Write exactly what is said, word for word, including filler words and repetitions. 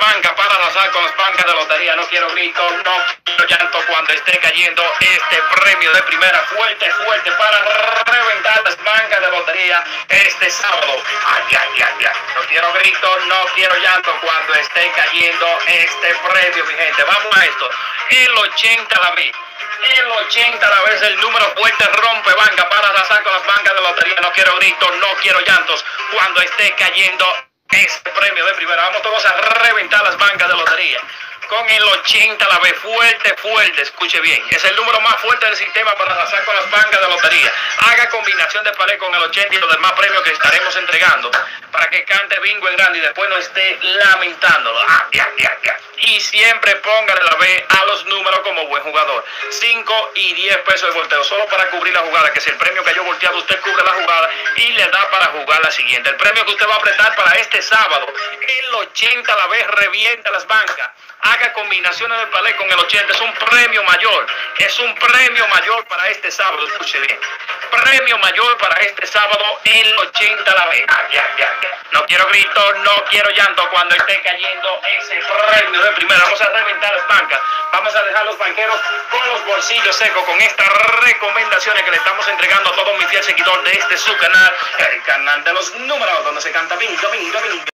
banca para arrasar con las bancas de lotería. No quiero gritos, no quiero llanto cuando esté cayendo este premio de primera. Fuerte, fuerte para reventar las bancas de lotería este sábado. Ay, ay, ay, ay. No quiero gritos, no quiero llanto cuando esté cayendo este premio, mi gente. Vamos a esto. El ochenta la vi. El ochenta a la vez el número fuerte rompe banca para arrasar con las bancas de lotería. No quiero gritos, no quiero llantos cuando esté cayendo este premio de primera. Vamos todos a reventar las bancas de lotería. Con el ochenta la vez fuerte, fuerte, escuche bien. Es el número más fuerte del sistema para arrasar con las bancas de lotería. Haga combinación de pared con el ochenta y los demás premios que estaremos entregando para que cante bingo en grande y después no esté lamentándolo. Ah, ya, ya, ya. Y siempre póngale la B a los números como buen jugador. cinco y diez pesos de volteo, solo para cubrir la jugada, que si el premio cayó volteado, usted cubre la jugada y le da para jugar la siguiente. El premio que usted va a apretar para este sábado, el ochenta a la vez revienta las bancas. Haga combinaciones de palé con el ochenta, es un premio mayor, es un premio mayor para este sábado, escuche bien. Premio mayor para este sábado, el ochenta a la vez. Ah, ya, ya, ya. No quiero gritos, no quiero llanto cuando esté cayendo ese premio de primera. Vamos a reventar las bancas, vamos a dejar los banqueros con los bolsillos secos con estas recomendaciones que le estamos entregando a todo mi fiel seguidor de este su canal, el canal de los números, donde se canta bingo, bingo, bingo.